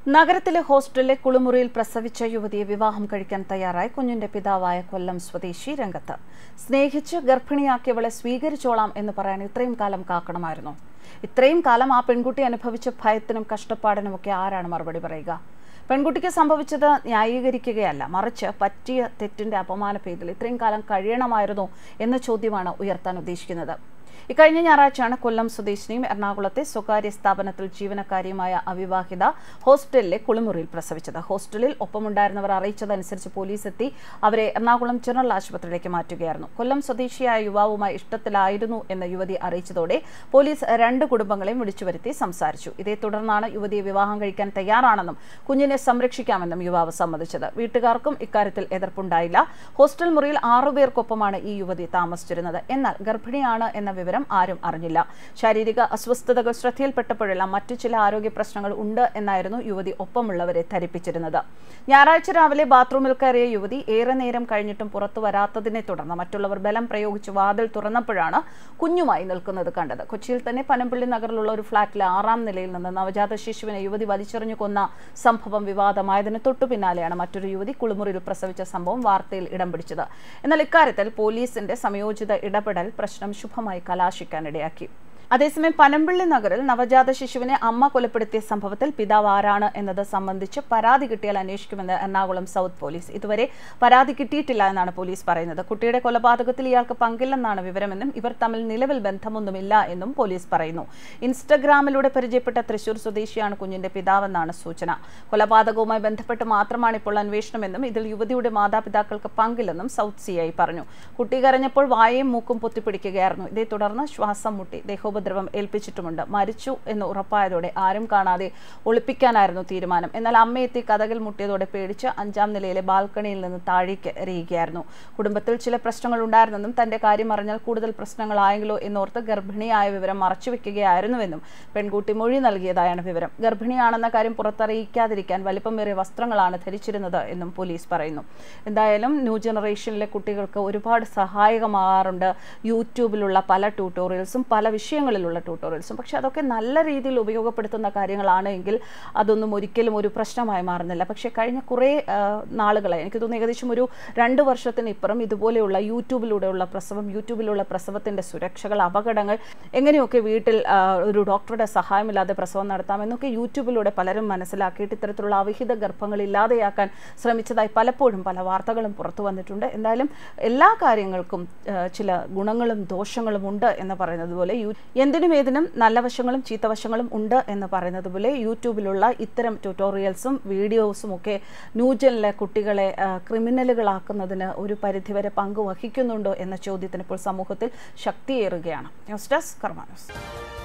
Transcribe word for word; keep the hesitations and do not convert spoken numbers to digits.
നഗരത്തിലെ ഹോസ്റ്റലിലെ കുളിമുറിയിൽ പ്രസവിച്ച യുവതിയെ വിവാഹം കഴിക്കാൻ തയ്യാറായി കുഞ്ഞിന്റെ പിതാവായ കൊല്ലം സ്വദേശി രംഗത്ത്. സ്നേഹിച്ച് ഗർഭിണിയാക്കിയവളെ സ്വീകരിച്ചോളാം എന്ന് പറയാൻ ഇത്രയും കാലം കാക്കണമായിരുന്നു. ഇത്രയും കാലം ആ പെൺകുട്ടി അനുഭവിച്ച ഭയത്തിനും കഷ്ടപ്പാടിനുമൊക്കെ ആരാണ് മറുപടി പറയുക? പെൺകുട്ടിക്ക് സംഭവിച്ചത് ന്യായീകരിക്കുകയല്ല, മറിച്ച് പറ്റിയ തെറ്റിന്റെ അപമാന പേരിൽ ഇത്രയും കാലം കഴിയണമായിരുന്നോ എന്ന ചോദ്യമാണ് ഉയർത്താൻ ഉദ്ദേശിക്കുന്നത്. ഇക്കഴിഞ്ഞ ഞായറാഴ്ചയാണ് കൊല്ലം സ്വദേശിനിയും എറണാകുളത്തെ സ്വകാര്യ സ്ഥാപനത്തിൽ ജീവനക്കാരിയുമായ അവിവാഹിത ഹോസ്റ്റലിലെ കുളിമുറിയിൽ പ്രസവിച്ചത്. ഹോസ്റ്റലിൽ ഒപ്പമുണ്ടായിരുന്നവർ അറിയിച്ചതനുസരിച്ച് പോലീസ് എത്തി അവരെ എറണാകുളം ജനറൽ ആശുപത്രിയിലേക്ക് മാറ്റുകയായിരുന്നു. കൊല്ലം സ്വദേശിയായ യുവാവുമായി ഇഷ്ടത്തിലായിരുന്നു എന്ന യുവതി അറിയിച്ചതോടെ പോലീസ് രണ്ട് കുടുംബങ്ങളെയും വിളിച്ചുവരുത്തി സംസാരിച്ചു. ഇതേ തുടർന്നാണ് യുവതിയെ വിവാഹം കഴിക്കാൻ തയ്യാറാണെന്നും കുഞ്ഞിനെ സംരക്ഷിക്കാമെന്നും യുവാവ് സമ്മതിച്ചത്. വീട്ടുകാർക്കും ഇക്കാര്യത്തിൽ എതിർപ്പുണ്ടായില്ല. ഹോസ്റ്റൽ മുറിയിൽ ആറുപേർക്കൊപ്പമാണ് ഈ യുവതി താമസിച്ചിരുന്നത്. എന്നാൽ ഗർഭിണിയാണ് എന്ന വിവരം ആരും അറിഞ്ഞില്ല. ശാരീരിക അസ്വസ്ഥതകൾ ശ്രദ്ധയിൽപ്പെട്ടപ്പോഴെല്ലാം മറ്റു ചില ആരോഗ്യ പ്രശ്നങ്ങൾ ഉണ്ട് എന്നായിരുന്നു യുവതി ഒപ്പമുള്ളവരെ ധരിപ്പിച്ചിരുന്നത്. ഞായറാഴ്ച രാവിലെ ബാത്റൂമിൽ കയറിയ യുവതി ഏറെ നേരം കഴിഞ്ഞിട്ടും പുറത്തു വരാത്തതിനെ തുടർന്ന് മറ്റുള്ളവർ ബലം പ്രയോഗിച്ച് വാതിൽ തുറന്നപ്പോഴാണ് കുഞ്ഞുമായി നിൽക്കുന്നത് കണ്ടത്. കൊച്ചിയിൽ തന്നെ പനമ്പള്ളി നഗറിലുള്ള ഒരു ഫ്ളാറ്റിലെ ആറാം നിലയിൽ നിന്ന് നവജാത ശിശുവിനെ യുവതി വലിച്ചെറിഞ്ഞു കൊന്ന സംഭവം വിവാദമായതിന് തൊട്ടു പിന്നാലെയാണ് മറ്റൊരു യുവതി കുളിമുറിയിൽ പ്രസവിച്ച സംഭവം വാർത്തയിൽ ഇടം പിടിച്ചത്. എന്നാൽ ഇക്കാര്യത്തിൽ പോലീസിന്റെ സംയോജിത ഇടപെടൽ പ്രശ്നം ശുഭമായി കലാശിക്കാനിടയാക്കി. അതേസമയം പനമ്പള്ളി നഗറിൽ നവജാത ശിശുവിനെ അമ്മ കൊലപ്പെടുത്തിയ സംഭവത്തിൽ പിതാവ് ആരാണ് എന്നത് സംബന്ധിച്ച് പരാതി കിട്ടിയാൽ അന്വേഷിക്കുമെന്ന് എറണാകുളം സൗത്ത് പോലീസ്. ഇതുവരെ പരാതി കിട്ടിയിട്ടില്ല എന്നാണ് പോലീസ് പറയുന്നത്. കുട്ടിയുടെ കൊലപാതകത്തിൽ ഇയാൾക്ക് പങ്കില്ലെന്നാണ് വിവരമെന്നും ഇവർ തമ്മിൽ നിലവിൽ ബന്ധമൊന്നുമില്ല എന്നും പോലീസ് പറയുന്നു. ഇൻസ്റ്റഗ്രാമിലൂടെ പരിചയപ്പെട്ട തൃശൂർ സ്വദേശിയാണ് കുഞ്ഞിന്റെ പിതാവെന്നാണ് സൂചന. കൊലപാതകവുമായി ബന്ധപ്പെട്ട് മാത്രമാണ് ഇപ്പോൾ അന്വേഷണമെന്നും ഇതിൽ യുവതിയുടെ മാതാപിതാക്കൾക്ക് പങ്കില്ലെന്നും സൗത്ത് സി ഐ പറഞ്ഞു. കുട്ടി കരഞ്ഞപ്പോൾ വായയും മൂക്കും പൊത്തിപ്പിടിക്കുകയായിരുന്നു. ഇതേ തുടർന്ന് ശ്വാസം മുട്ടി ദേഹോപ ദ്രവം ഏൽപ്പിച്ചിട്ടുമുണ്ട്. മരിച്ചു എന്ന് ഉറപ്പായതോടെ ആരും കാണാതെ ഒളിപ്പിക്കാനായിരുന്നു തീരുമാനം. എന്നാൽ അമ്മയെത്തി കതകിൽ മുട്ടിയതോടെ പേടിച്ച് അഞ്ചാം നിലയിലെ ബാൽക്കണിയിൽ നിന്ന് താഴേക്ക് എറിയുകയായിരുന്നു. കുടുംബത്തിൽ ചില പ്രശ്നങ്ങൾ ഉണ്ടായിരുന്നെന്നും തന്റെ കാര്യം അറിഞ്ഞാൽ കൂടുതൽ പ്രശ്നങ്ങളായെങ്കിലോ എന്നോർത്ത് ഗർഭിണിയായ വിവരം മറച്ചുവെക്കുകയായിരുന്നുവെന്നും പെൺകുട്ടി മൊഴി നൽകിയതായാണ് വിവരം. ഗർഭിണിയാണെന്ന കാര്യം പുറത്തറിയിക്കാതിരിക്കാൻ വലിപ്പമേറിയ വസ്ത്രങ്ങളാണ് ധരിച്ചിരുന്നത് എന്നും പോലീസ് പറയുന്നു. എന്തായാലും ന്യൂ ജനറേഷനിലെ കുട്ടികൾക്ക് ഒരുപാട് സഹായകമാകാറുണ്ട് യൂട്യൂബിലുള്ള പല ട്യൂട്ടോറിയൽസും പല വിഷയങ്ങൾ ുള്ള ട്യൂട്ടോറിയൽസും. പക്ഷെ അതൊക്കെ നല്ല രീതിയിൽ ഉപയോഗപ്പെടുത്തുന്ന കാര്യങ്ങളാണ് എങ്കിൽ അതൊന്നും ഒരിക്കലും ഒരു പ്രശ്നമായി മാറുന്നില്ല. പക്ഷെ കഴിഞ്ഞ കുറേ നാളുകളായി, എനിക്ക് തോന്നുന്നു ഏകദേശം ഒരു രണ്ട് വർഷത്തിന് ഇപ്പുറം ഇതുപോലെയുള്ള യൂട്യൂബിലൂടെയുള്ള പ്രസവം, യൂട്യൂബിലുള്ള പ്രസവത്തിന്റെ സുരക്ഷകൾ, അപകടങ്ങൾ, എങ്ങനെയൊക്കെ വീട്ടിൽ ഒരു ഡോക്ടറുടെ സഹായമില്ലാതെ പ്രസവം നടത്താമെന്നൊക്കെ യൂട്യൂബിലൂടെ പലരും മനസ്സിലാക്കിയിട്ട് ഇത്തരത്തിലുള്ള അവിഹിത ഗർഭങ്ങൾ ഇല്ലാതെയാക്കാൻ ശ്രമിച്ചതായി പലപ്പോഴും പല വാർത്തകളും പുറത്തു വന്നിട്ടുണ്ട്. എന്തായാലും എല്ലാ കാര്യങ്ങൾക്കും ചില ഗുണങ്ങളും ദോഷങ്ങളും ഉണ്ട് എന്ന് പറയുന്നത് പോലെ എന്തിനും ഏതിനും നല്ല വശങ്ങളും ചീത്തവശങ്ങളും ഉണ്ട് എന്ന് പറയുന്നത് പോലെ യൂട്യൂബിലുള്ള ഇത്തരം ട്യൂട്ടോറിയൽസും വീഡിയോസും ഒക്കെ ന്യൂജനിലെ കുട്ടികളെ ക്രിമിനലുകളാക്കുന്നതിന് ഒരു പരിധിവരെ പങ്ക് വഹിക്കുന്നുണ്ടോ എന്ന ചോദ്യത്തിന് ഇപ്പോൾ സമൂഹത്തിൽ ശക്തിയേറുകയാണ്. News desk Karma news.